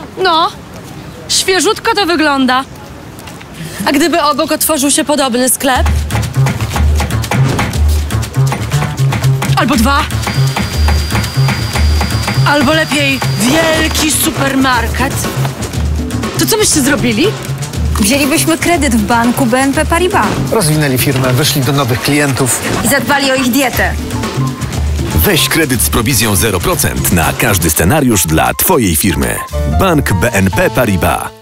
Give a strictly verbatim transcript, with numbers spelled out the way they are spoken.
No, świeżutko to wygląda. A gdyby obok otworzył się podobny sklep? Albo dwa? Albo lepiej wielki supermarket? To co byście zrobili? Wzięlibyśmy kredyt w banku B N P Paribas. Rozwinęli firmę, wyszli do nowych klientów. I zadbali o ich dietę. Weź kredyt z prowizją zero procent na każdy scenariusz dla Twojej firmy. Bank B N P Paribas.